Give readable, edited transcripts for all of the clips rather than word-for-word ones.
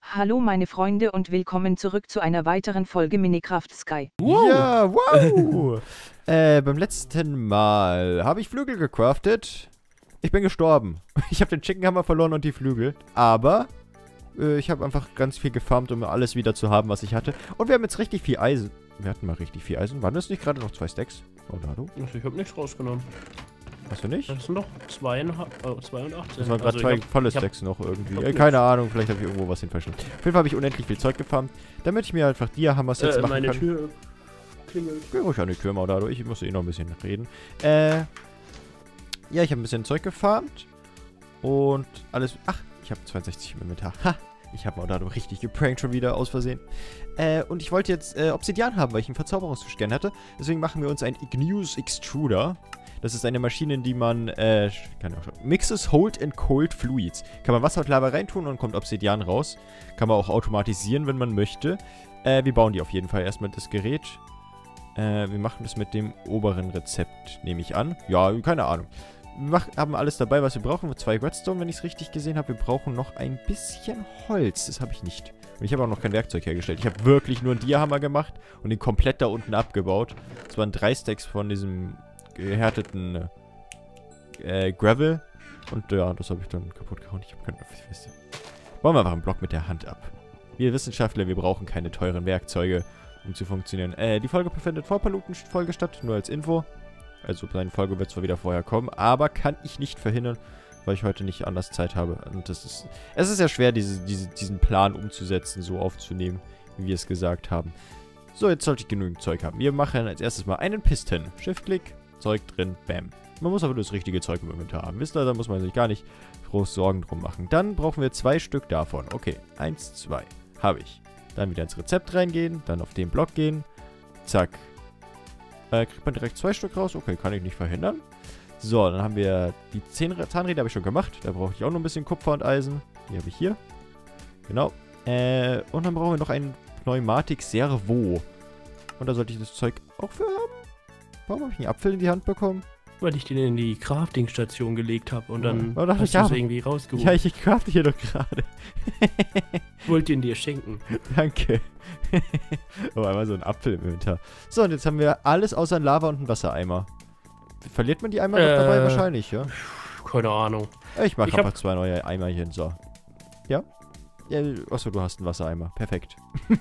Hallo meine Freunde und willkommen zurück zu einer weiteren Folge Minecraft Sky. Wow. Ja, wow! Beim letzten Mal habe ich Flügel gecraftet. Ich bin gestorben. Ich habe den Chicken Hammer verloren und die Flügel. Aber ich habe einfach ganz viel gefarmt, um alles wieder zu haben, was ich hatte. Und wir haben jetzt richtig viel Eisen. Wir hatten mal richtig viel Eisen. Waren das nicht gerade noch 2 Stacks? Ronaldo? Ich habe nichts rausgenommen. Hast du nicht? Das sind doch 82. Das waren gerade 2 volle Stacks noch irgendwie. Keine Ahnung, vielleicht habe ich irgendwo was hinverschnitten. Auf jeden Fall habe ich unendlich viel Zeug gefarmt, damit ich mir einfach Dia-Hammers jetzt machen meine kann. Tür klingelt. Geh ruhig an die Tür, Maudado. Ich muss noch ein bisschen reden. Ja, ich habe ein bisschen Zeug gefarmt. Und alles... Ach, ich habe 62 im Inventar. Ha! Ich habe Maudado richtig geprankt schon wieder, aus Versehen. Und ich wollte jetzt Obsidian haben, weil ich einen Verzauberungsfisch gerne hatte. Deswegen machen wir uns einen Igneous Extruder. Das ist eine Maschine, in die man, kann auch schon, Mixes Hold and Cold Fluids. Kann man Wasser und Lava reintun und kommt Obsidian raus. Kann man auch automatisieren, wenn man möchte. Wir bauen die auf jeden Fall erstmal das Gerät. Wir machen das mit dem oberen Rezept, nehme ich an. Ja, keine Ahnung. Wir haben alles dabei, was wir brauchen. 2 Redstone, wenn ich es richtig gesehen habe. Wir brauchen noch ein bisschen Holz. Das habe ich nicht. Und ich habe auch noch kein Werkzeug hergestellt. Ich habe wirklich nur einen Dia-Hammer gemacht und den komplett da unten abgebaut. Das waren 3 Stacks von diesem gehärteten Gravel. Und ja, das habe ich dann kaputt gehauen. Ich habe keine Feste. Bauen wir einfach einen Block mit der Hand ab. Wir Wissenschaftler, wir brauchen keine teuren Werkzeuge, um zu funktionieren. Die Folge findet vor Paluten-Folge statt, nur als Info. Also seine Folge wird zwar wieder vorher kommen, aber kann ich nicht verhindern, weil ich heute nicht anders Zeit habe. Und es ist ja schwer, diesen Plan umzusetzen, so aufzunehmen, wie wir es gesagt haben. So, jetzt sollte ich genügend Zeug haben. Wir machen als erstes mal einen Piston. Shift-Klick, Zeug drin, bam. Man muss aber nur das richtige Zeug im Inventar haben. Wisst ihr, da muss man sich gar nicht groß Sorgen drum machen. Dann brauchen wir 2 Stück davon. Okay, 1, 2. Habe ich. Dann wieder ins Rezept reingehen, dann auf den Block gehen. Zack. Kriegt man direkt 2 Stück raus? Okay, kann ich nicht verhindern. So, dann haben wir die Zahnräder, habe ich schon gemacht. Da brauche ich auch noch ein bisschen Kupfer und Eisen. Die habe ich hier. Genau. Und dann brauchen wir noch einen Pneumatik-Servo. Und da sollte ich das Zeug auch für haben. Warum habe ich einen Apfel in die Hand bekommen? Weil ich den in die Crafting-Station gelegt habe und dann hast du es irgendwie rausgeholt. Ja, ich crafte hier doch gerade. Wollte ihn dir schenken. Danke. Oh, einmal so ein Apfel im Winter. So, und jetzt haben wir alles außer ein Lava und einen Wassereimer. Verliert man die Eimer noch dabei? Wahrscheinlich, ja? Keine Ahnung. Ich mache einfach 2 neue Eimerchen, so. Ja? Achso, du hast einen Wassereimer. Perfekt.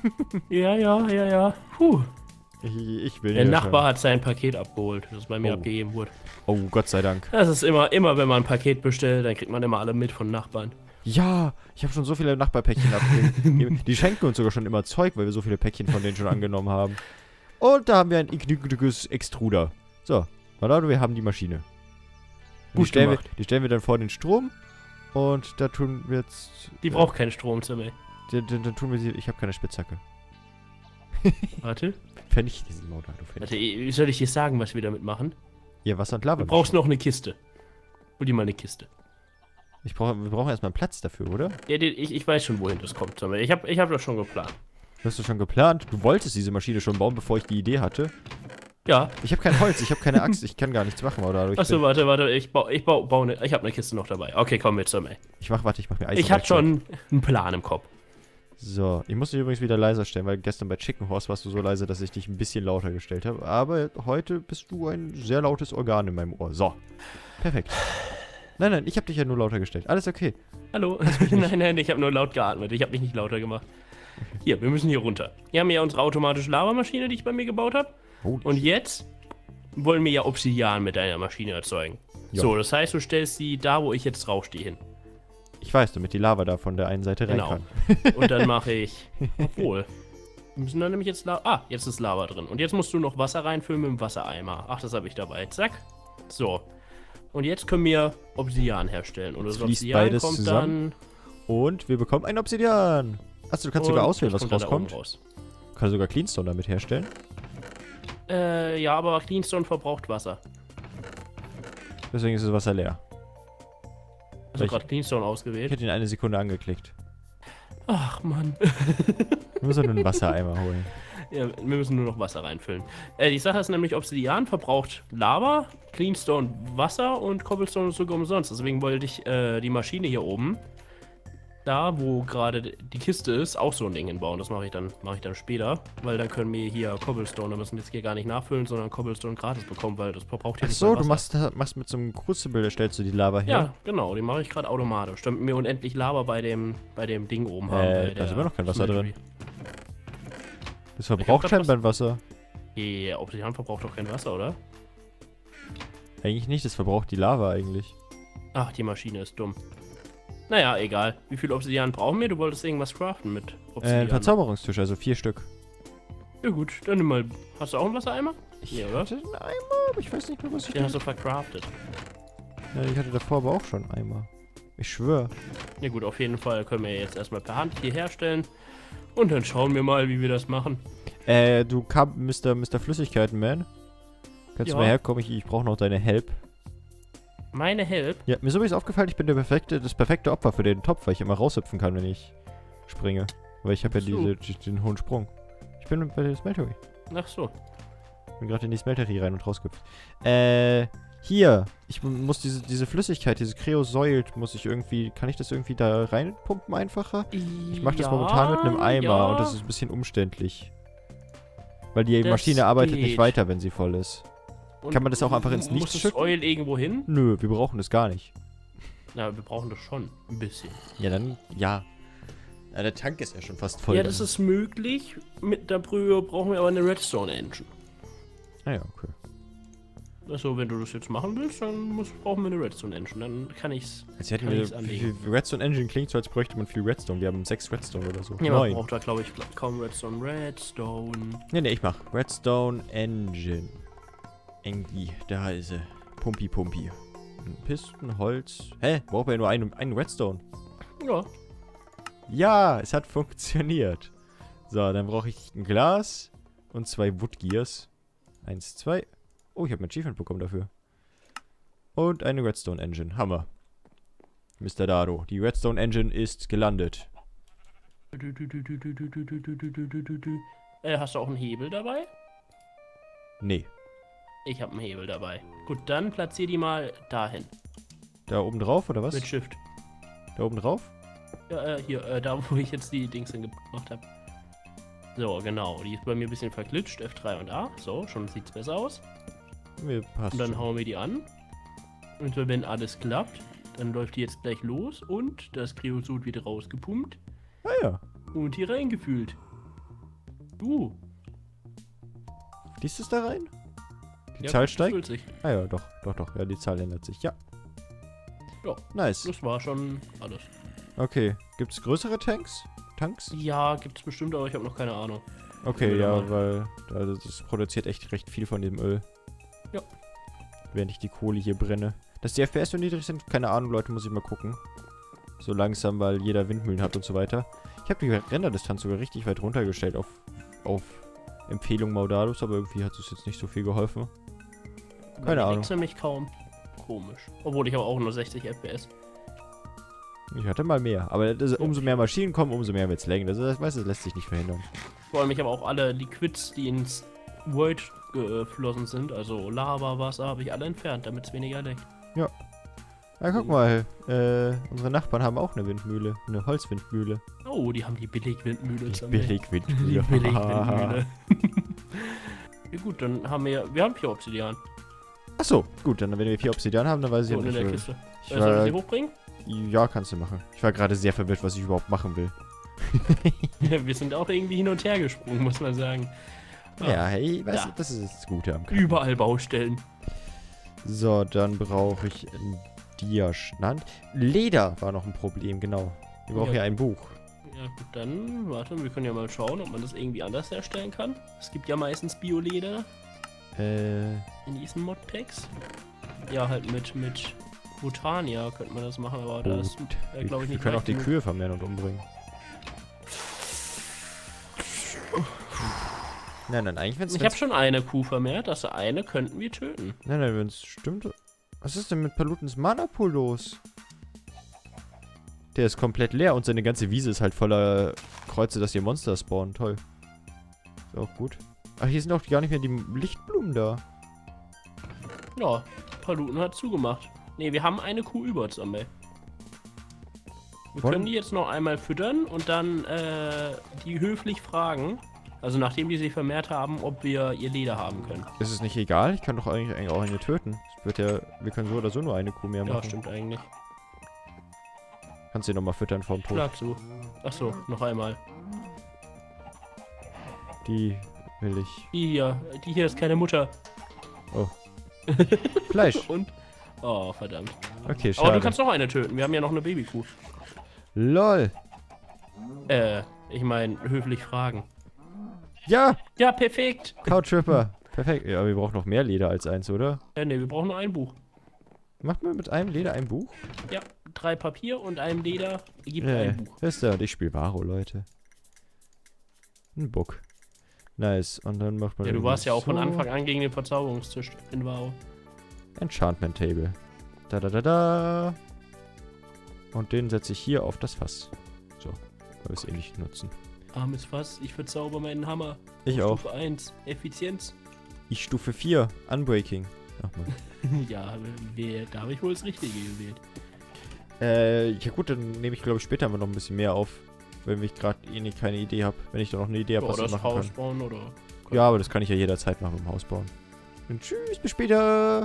Ja. Puh. Ich will Der Nachbar hat sein Paket abgeholt, das bei mir abgegeben wurde. Oh, Gott sei Dank. Das ist immer, wenn man ein Paket bestellt, dann kriegt man immer alle mit von Nachbarn. Ja, ich habe schon so viele Nachbarpäckchen abgegeben. Die schenken uns sogar schon immer Zeug, weil wir so viele Päckchen von denen schon angenommen haben. Und da haben wir ein Igneous Extruder. So, wir haben die Maschine. Die stellen wir dann vor den Strom. Und da tun wir jetzt... Die braucht keinen Strom, Zimmer. Dann tun wir sie... Ich habe keine Spitzhacke. Warte. Fände ich diesen Motor. Warte, soll ich dir sagen, was wir damit machen? Ja, Wasser und Lava. Du brauchst noch eine Kiste. Hol dir mal eine Kiste. Wir brauchen erstmal einen Platz dafür, oder? Ja, ich weiß schon, wohin das kommt. Ich hab das schon geplant. Hast du schon geplant? Du wolltest diese Maschine schon bauen, bevor ich die Idee hatte? Ja. Ich habe kein Holz, ich habe keine Axt, ich kann gar nichts machen, oder? Achso, warte, ich habe eine Kiste noch dabei. Okay, komm mit zu mir. Ich mach mir Eisen. Ich hatte schon einen Plan im Kopf. So, ich muss dich übrigens wieder leiser stellen, weil gestern bei Chicken Horse warst du so leise, dass ich dich ein bisschen lauter gestellt habe. Aber heute bist du ein sehr lautes Organ in meinem Ohr. So, perfekt. Nein, ich habe dich ja nur lauter gestellt. Alles okay. Hallo? Nein, ich habe nur laut geatmet. Ich habe mich nicht lauter gemacht. Hier, wir müssen hier runter. Wir haben ja unsere automatische Lavamaschine, die ich bei mir gebaut habe. Und jetzt wollen wir ja Obsidian mit deiner Maschine erzeugen. Jo. So, das heißt, du stellst sie da, wo ich jetzt draufstehe, hin. Ich weiß, damit die Lava da von der einen Seite rein kann. Und dann mache ich... Obwohl. Wir müssen dann nämlich jetzt jetzt ist Lava drin. Und jetzt musst du noch Wasser reinfüllen mit dem Wassereimer. Ach, das habe ich dabei. Zack. So. Und jetzt können wir Obsidian herstellen. Und das Obsidian kommt zusammen. Dann... Und wir bekommen ein Obsidian. Achso, du kannst sogar auswählen, was rauskommt. Du kannst sogar Cleanstone damit herstellen. Ja, aber Cleanstone verbraucht Wasser. Deswegen ist das Wasser leer. Hast du gerade Cleanstone ausgewählt? Ich hätte ihn 1 Sekunde angeklickt. Ach, Mann. Wir müssen nur einen Wassereimer holen. Ja, wir müssen nur noch Wasser reinfüllen. Die Sache ist nämlich, Obsidian verbraucht Lava, Cleanstone Wasser und Cobblestone ist sogar umsonst. Deswegen wollte ich die Maschine hier oben da, wo gerade die Kiste ist, auch so ein Ding hinbauen. Das mache ich dann später, weil dann können wir hier Cobblestone, da müssen wir jetzt hier gar nicht nachfüllen, sondern Cobblestone gratis bekommen, weil das verbraucht ja Ach nicht so, mehr du Wasser. machst mit so einem Crucible, stellst du die Lava her? Ja, genau, die mache ich gerade automatisch, damit wir unendlich Lava bei dem Ding oben haben. Da ist immer noch kein Wasser Smeltery. drin. Das verbraucht grad scheinbar Wasser. Ja, Obsidian verbraucht doch kein Wasser, oder? Eigentlich nicht, das verbraucht die Lava eigentlich. Ach, die Maschine ist dumm. Naja, egal. Wie viel Obsidian brauchen wir? Du wolltest irgendwas craften mit Obsidian. Ein Verzauberungstisch, also 4 Stück. Ja gut, dann nimm mal. Hast du auch einen Wassereimer? Ich oder? hatte einen Eimer, aber ich weiß nicht mehr, was ich Den hast du vercraftet. Ja, ich hatte davor aber auch schon einen Eimer. Ich schwöre. Ja gut, auf jeden Fall können wir jetzt erstmal per Hand hier herstellen. Und dann schauen wir mal, wie wir das machen. Du Mr. Flüssigkeiten-Man. Kannst du Ja. mal herkommen? Ich brauche noch deine Help. Meine Help? Ja, mir ist übrigens aufgefallen, ich bin das perfekte Opfer für den Topf, weil ich immer raushüpfen kann, wenn ich springe. Weil ich habe ja So. den hohen Sprung. Ich bin bei der Smeltery. Ach so. Bin gerade in die Smeltery rein und rausgehüpft. Hier. Ich muss diese Flüssigkeit, diese Creosoilt, muss ich irgendwie, kann ich das irgendwie da reinpumpen einfacher? Ich mache das momentan mit einem Eimer ja. und das ist ein bisschen umständlich. Weil die Das Maschine arbeitet nicht geht. weiter, wenn sie voll ist. Und Kann man das auch einfach ins Nichts muss das schütten? Oil irgendwo hin? Nö, wir brauchen das gar nicht. Na, wir brauchen das schon. Ein bisschen. Ja, dann, ja. Ja, der Tank ist ja schon fast voll. Ja, das ist möglich. Mit der Brühe brauchen wir aber eine Redstone Engine. Ah ja, okay. Also, wenn du das jetzt machen willst, dann brauchen wir eine Redstone Engine. Dann kann ich's. Als hätten Kann wir, ich's anlegen. wie Redstone Engine klingt so, als bräuchte man viel Redstone. Wir haben 6 Redstone oder so. Ja, man 9. braucht da, glaube ich, kaum Redstone. Redstone. Nee, ich mach. Redstone Engine. Engi, da ist sie. Pumpi. Pisten, Holz. Hä? Brauchen wir ja nur einen Redstone. Ja. Ja, es hat funktioniert. So, dann brauche ich ein Glas und 2 Woodgears. 1, 2. Oh, ich habe ein Achievement bekommen dafür. Und eine Redstone Engine. Hammer. Mr. Dado, die Redstone Engine ist gelandet. Hast du auch einen Hebel dabei? Nee. Ich habe einen Hebel dabei. Gut, dann platzier die mal dahin. Da oben drauf, oder was? Mit Shift. Da oben drauf? Ja, hier, da wo ich jetzt die Dings hingemacht habe. So, genau. Die ist bei mir ein bisschen verglitscht. F3 und A. So, schon sieht's besser aus. Mir passt Und dann schon. hauen wir die an. Und wenn alles klappt, dann läuft die jetzt gleich los und das Kreosot wird rausgepumpt Ah ja. und hier reingefühlt. Fließt es da rein? Die Ja, Zahl das steigt? füllt sich. Ah ja, doch. Ja, die Zahl ändert sich. Ja. Ja. Nice. Das war schon alles. Okay. Gibt es größere Tanks? Ja, gibt's bestimmt, aber ich habe noch keine Ahnung. Okay, Öl ja, mal. weil das produziert echt recht viel von dem Öl. Ja. Während ich die Kohle hier brenne. Dass die FPS so niedrig sind, keine Ahnung, Leute, muss ich mal gucken. So langsam, weil jeder Windmühlen hat und so weiter. Ich habe die Renderdistanz sogar richtig weit runtergestellt auf Empfehlung Maudados, aber irgendwie hat es jetzt nicht so viel geholfen. Keine Ahnung. Ich wechsle mich kaum. Komisch. Obwohl, ich habe auch nur 60 FPS. Ich hatte mal mehr, aber umso mehr Maschinen kommen, umso mehr wird's länger. Das lässt sich nicht verhindern. Vor allem, ich habe auch alle Liquids, die ins Void geflossen sind, also Lava, Wasser, habe ich alle entfernt, damit es weniger leckt. Ja, guck mal, unsere Nachbarn haben auch eine Windmühle, eine Holzwindmühle. Oh, die haben die Billigwindmühle. Die Billigwindmühle. Die Billigwindmühle. Ja gut, dann haben wir 4 Obsidian. Achso, gut, dann wenn wir 4 Obsidian haben, dann weiß ich ja Unten in nicht. der Kiste. Ich Soll ich war, sie hochbringen? ja, kannst du machen. Ich war gerade sehr verwirrt, was ich überhaupt machen will. Ja, wir sind auch irgendwie hin und her gesprungen, muss man sagen. Ja, hey, weißt da. du, das ist das Gute am Kampf. Überall Baustellen. So, dann brauche ich ein Diaschland. Leder war noch ein Problem, genau. Wir brauchen Ja. hier ein Buch. Ja gut, dann, warte, wir können ja mal schauen, ob man das irgendwie anders herstellen kann. Es gibt ja meistens Bioleder in diesen Modpacks. Ja, halt mit Botania könnte man das machen, aber das glaube ich Wir nicht. können auch weit die genug. Kühe vermehren und umbringen. Nein, eigentlich wenn es... Ich habe schon eine Kuh vermehrt, das eine könnten wir töten. Nein, wenn es stimmt... Was ist denn mit Palutens Mana-Pool los? Der ist komplett leer und seine ganze Wiese ist halt voller Kreuze, dass hier Monster spawnen. Toll. Ist auch gut. Ach, hier sind auch gar nicht mehr die Lichtblumen da. Ja, Paluten hat zugemacht. Ne, wir haben eine Kuh über, Zombie. Wir können die jetzt noch einmal füttern und dann die höflich fragen, also nachdem die sich vermehrt haben, ob wir ihr Leder haben können. Ist es nicht egal? Ich kann doch eigentlich auch eine töten. Es wird ja, wir können so oder so nur eine Kuh mehr machen. Ja, stimmt eigentlich. Kannst du nochmal füttern vorm Tod. Schlag zu. Achso, noch einmal. Die will ich. Die hier ist keine Mutter. Oh. Fleisch. Und? Oh, verdammt. Okay, schade. Aber du kannst noch eine töten. Wir haben ja noch eine Babykuh. LOL. Ich meine, höflich fragen. Ja! Ja, perfekt. Couchtripper. Perfekt. Ja, wir brauchen noch mehr Leder als eins, oder? Ne, wir brauchen nur ein Buch. Macht man mit einem Leder ein Buch? Ja, 3 Papier und einem Leder gibt ein Buch. Ist da. Und ich spiele Varo, Leute. Ein Book. Nice. Und dann macht man. Ja, du warst ja auch von so. Anfang an gegen den Verzauberungstisch in WoW. Enchantment Table. Da. Und den setze ich hier auf das Fass. So. Weil wir es eh nicht nutzen. Armes Fass, ich verzauber meinen Hammer. Ich auch. Stufe 1, Effizienz. Ich Stufe 4, Unbreaking. Ach man. Ja, da habe ich wohl das Richtige gewählt. Ja gut, dann nehme ich glaube ich später mal noch ein bisschen mehr auf. Wenn ich gerade keine Idee habe. Wenn ich da noch eine Idee habe, was ich machen Haus kann. bauen oder... Ja, aber das kann ich ja jederzeit machen mit dem Haus bauen. Und tschüss, bis später.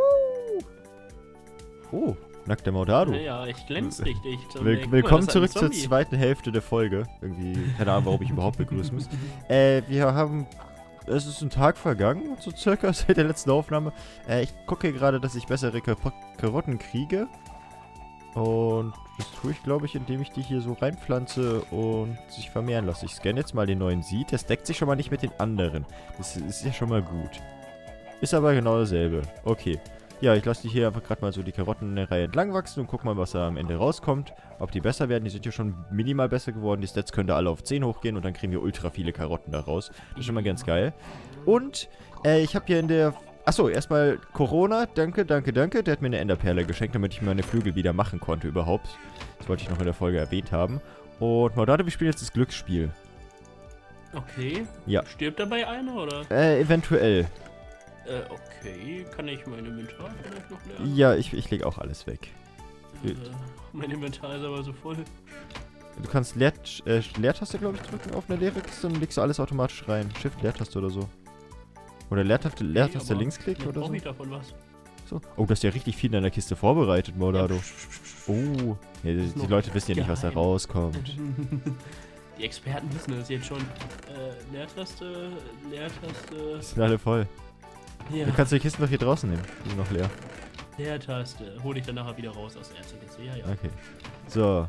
Oh, nackter Maudado. Ja, ich glänze richtig. Willkommen zurück zur zweiten Hälfte der Folge. Irgendwie, keine Ahnung, warum ich überhaupt begrüßen muss. Wir haben... Es ist ein Tag vergangen, so circa, seit der letzten Aufnahme. Ich gucke gerade, dass ich bessere Karotten kriege. Und das tue ich, glaube ich, indem ich die hier so reinpflanze und sich vermehren lasse. Ich scanne jetzt mal den neuen Seed. Das deckt sich schon mal nicht mit den anderen. Das ist ja schon mal gut. Ist aber genau dasselbe. Okay. Ja, ich lasse die hier einfach gerade mal so die Karotten in der Reihe entlang wachsen und guck mal, was da am Ende rauskommt. Ob die besser werden. Die sind ja schon minimal besser geworden. Die Stats können da alle auf 10 hochgehen und dann kriegen wir ultra viele Karotten daraus. Das ist schon mal ganz geil. Und ich habe hier in der... Achso, erstmal Corona. Danke. Der hat mir eine Enderperle geschenkt, damit ich meine Flügel wieder machen konnte überhaupt. Das wollte ich noch in der Folge erwähnt haben. Und Maudado, wir spielen jetzt das Glücksspiel. Okay. Ja. Stirbt dabei einer, oder? Eventuell. Okay. Kann ich mein Inventar vielleicht noch lernen? Ja, ich lege auch alles weg. Mein Inventar ist aber so voll. Du kannst Leertaste, glaube ich, drücken auf eine leere Kiste und legst du alles automatisch rein. Shift, Leertaste oder so. Oder Leertaste Linksklick oder so. Ich davon was. So. Oh, du hast ja richtig viel in deiner Kiste vorbereitet, Maudado. Oh. Ja, die Leute wissen ja nicht, was da rauskommt. Die Experten wissen das jetzt schon. Leertaste. Die sind alle voll. Ja. Du kannst die Kisten doch hier draußen nehmen. Die sind noch leer. Leertaste. Hol ich dann nachher wieder raus aus der ersten Kiste. Ja. Okay. So.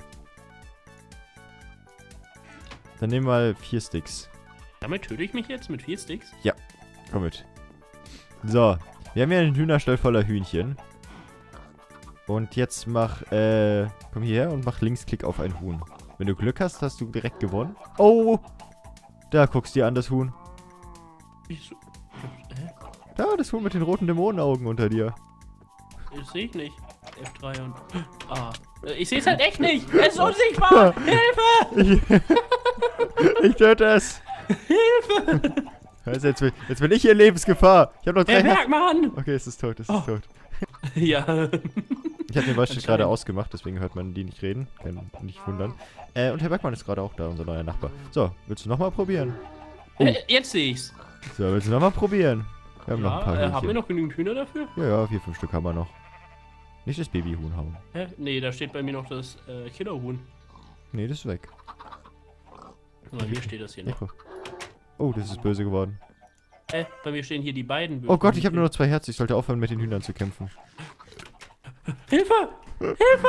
Dann nehmen wir mal 4 Sticks. Damit töte ich mich jetzt mit 4 Sticks? Ja. Komm mit. So. Wir haben hier einen Hühnerstall voller Hühnchen. Und jetzt komm hierher und mach Linksklick auf ein Huhn. Wenn du Glück hast, hast du direkt gewonnen. Oh! Da guckst du dir an, das Huhn. Wieso? Hä? Da, das Huhn mit den roten Dämonenaugen unter dir. Das sehe ich nicht. F3 und... Ah. Ich sehe es halt echt nicht. Es ist unsichtbar. Hilfe! Ich töte es. Hilfe! Also jetzt bin ich hier in Lebensgefahr. Ich habe noch 3 Bergmann! Okay, es ist tot, tot. Ja. Ich habe den Beispiel gerade ausgemacht, deswegen hört man die nicht reden. Kann nicht wundern. Und Herr Bergmann ist gerade auch da, unser neuer Nachbar. So, willst du nochmal probieren? Oh. Jetzt sehe ich's. So, willst du nochmal probieren? Wir haben noch ein paar haben wir noch genügend Hühner dafür? Ja, 4, 5 Stück haben wir noch. Nicht das Babyhuhn haben. Hä? Nee, da steht bei mir noch das Killerhuhn. Nee, das ist weg. Bei mir steht das hier noch. Oh, das ist böse geworden. Bei mir stehen hier die beiden bösen. Oh Gott, ich habe nur noch 2 Herzen. Ich sollte aufhören, mit den Hühnern zu kämpfen. Hilfe! Hilfe!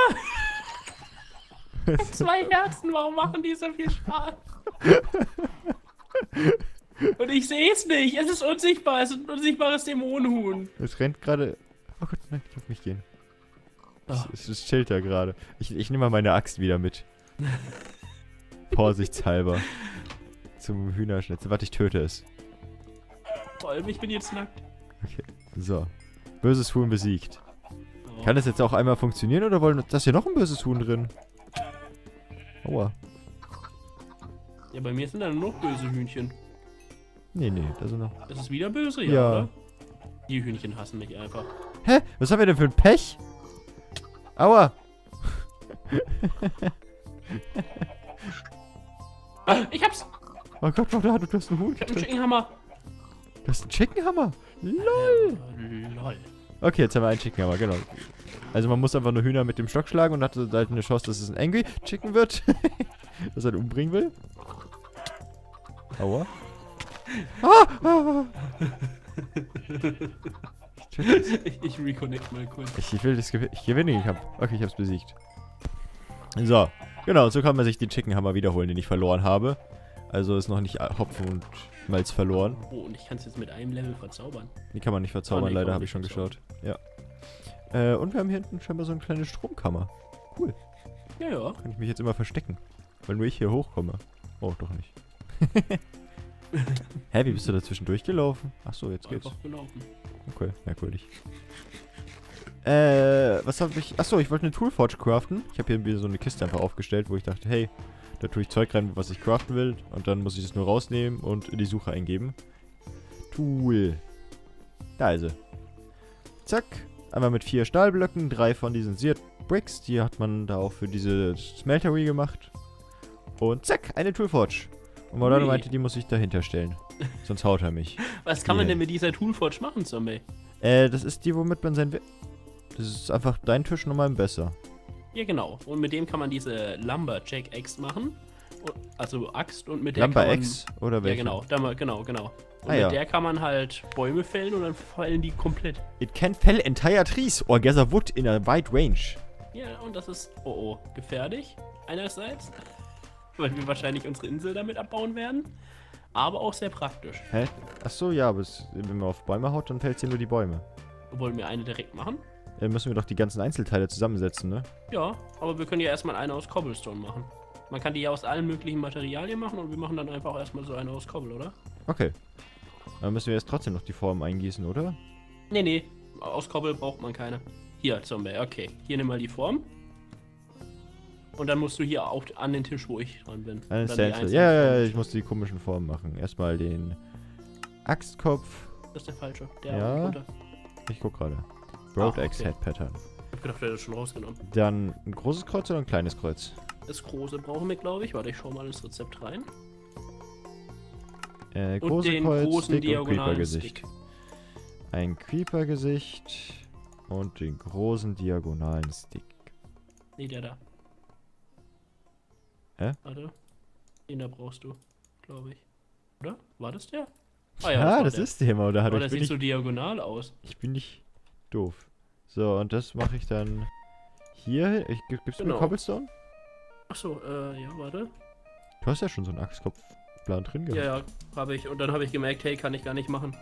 2 Herzen, warum machen die so viel Spaß? Und ich sehe es nicht. Es ist unsichtbar. Es ist ein unsichtbares Dämonenhuhn. Es rennt gerade... Oh Gott, nein, ich auf mich gehen. Es chillt da gerade. Ich nehme mal meine Axt wieder mit. Vorsichtshalber. Zum Hühnerschnitzel. Warte, ich töte es. Vor allem, ich bin jetzt nackt. Okay, so. Böses Huhn besiegt. Kann das jetzt auch einmal funktionieren oder wollen das hier noch ein böses Huhn drin? Aua. Ja, bei mir sind da nur noch böse Hühnchen. Nee, da sind noch... Das ist wieder böse, ja, ja. Oder? Die Hühnchen hassen mich einfach. Hä? Was haben wir denn für ein Pech? Aua! Ich hab's! Oh Gott, Brodado, du hast einen Hut. Ich hab einen Chickenhammer. Du hast einen Chickenhammer? LOL! Lol. Okay, jetzt haben wir einen Chickenhammer, genau. Also man muss einfach nur Hühner mit dem Stock schlagen und hat halt eine Chance, dass es ein Angry Chicken wird. Das er umbringen will. Aua. Ich reconnect mal kurz. Ich will das ich gewinne. Okay, ich hab's besiegt. So. Genau, so kann man sich den Chickenhammer wiederholen, den ich verloren habe. Also ist noch nicht Hopfen und Malz verloren. Oh, und ich kann es jetzt mit einem Level verzaubern. Die kann man nicht verzaubern, nee, leider, habe ich schon geschaut. Ja. Und wir haben hier hinten scheinbar so eine kleine Stromkammer. Cool. Ja, ja. Kann ich mich jetzt immer verstecken. Weil nur ich hier hochkomme. Oh, doch nicht. Hä, wie bist du dazwischen durchgelaufen? Achso, jetzt geht's. Einfach gelaufen. Okay, merkwürdig. Was habe ich... Achso, ich wollte eine Toolforge craften. Ich habe hier wieder so eine Kiste einfach aufgestellt, wo ich dachte, hey, da tue ich Zeug rein, was ich craften will. Und dann muss ich das nur rausnehmen und in die Suche eingeben. Tool. Da ist sie. Zack. Einmal mit 4 Stahlblöcken, 3 von diesen Seared Bricks. Die hat man da auch für diese Smeltery gemacht. Und zack, eine Toolforge. Und Brodado meinte, die muss ich dahinter stellen. Sonst haut er mich. Was kann man denn mit dieser Toolforge machen, Zombie? Das ist die, womit man sein... Das ist einfach dein Tisch nochmal besser. Ja, genau. Und mit dem kann man diese Lumberjack Axe machen. Also Axt und mit der Lumber kann man... Axe oder welche? Ja, genau. Und ja. mit der kann man halt Bäume fällen und dann fallen die komplett. It can fell entire trees or gather wood in a wide range. Ja, und das ist, gefährlich. Einerseits, weil wir wahrscheinlich unsere Insel damit abbauen werden. Aber auch sehr praktisch. Hä? Achso, ja, aber wenn man auf Bäume haut, dann fällt hier nur die Bäume. Wollen wir eine direkt machen? Dann müssen wir doch die ganzen Einzelteile zusammensetzen, ne? Ja, aber wir können ja erstmal eine aus Cobblestone machen. Man kann die ja aus allen möglichen Materialien machen und wir machen dann einfach erstmal so eine aus Cobble, oder? Okay. Dann müssen wir jetzt trotzdem noch die Form eingießen, oder? Nee. Aus Cobble braucht man keine. Hier, Zombie, okay. Hier nimm mal die Form. Und dann musst du hier auch an den Tisch, wo ich dran bin. Ein Stencil. Ja, ich muss die komischen Formen machen. Erstmal den Axtkopf. Das ist der falsche. Der Ja. runter. Ich guck gerade. Broad Ah, Axe okay. Head Pattern. Ich hab gedacht, der hat das schon rausgenommen. Dann ein großes Kreuz oder ein kleines Kreuz? Das große brauchen wir, glaube ich. Warte, ich schau mal ins Rezept rein. Und Große den Kreuz, großen Stick und diagonalen Creeper-Gesicht. Stick. Ein Creeper-Gesicht und den großen diagonalen Stick. Nee, der da. Hä? Warte. Den da brauchst du, glaube ich. Oder? War das der? Ja, das das ist der mal. Aber der sieht so diagonal aus. Ich bin nicht doof. So, und das mache ich dann hier. Gibst du mir Genau. Cobblestone? Achso, ja, warte. Du hast ja schon so einen Axtkopfplan drin gehabt. Ja, habe ich. Und dann habe ich gemerkt, hey, kann ich gar nicht machen.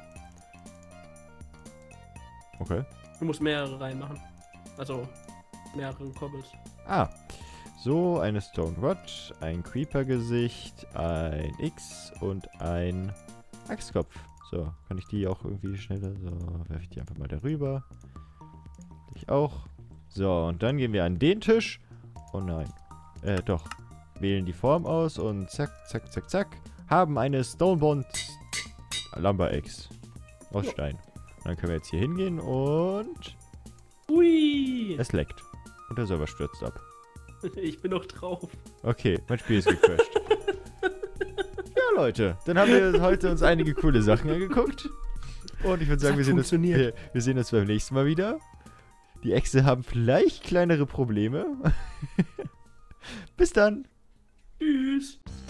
Okay. Du musst mehrere reinmachen. Also, mehrere Cobbles. Ah. So, eine Stone Rod, ein Creeper-Gesicht, ein X und ein Axtkopf. So, kann ich die auch irgendwie schneller... So, werfe ich die einfach mal darüber. Ich auch. So, und dann gehen wir an den Tisch. Oh nein. Doch. Wählen die Form aus und zack, zack, zack, zack. Haben eine Stonebond Lumber Axe. Aus Stein. Und dann können wir jetzt hier hingehen und... Ui! Es leckt. Und der Server stürzt ab. Ich bin noch drauf. Okay, mein Spiel ist gecrashed. Ja, Leute, dann haben wir heute uns einige coole Sachen angeguckt. Und ich würde sagen, wir sehen uns beim nächsten Mal wieder. Die Äxte haben vielleicht kleinere Probleme. Bis dann. Tschüss.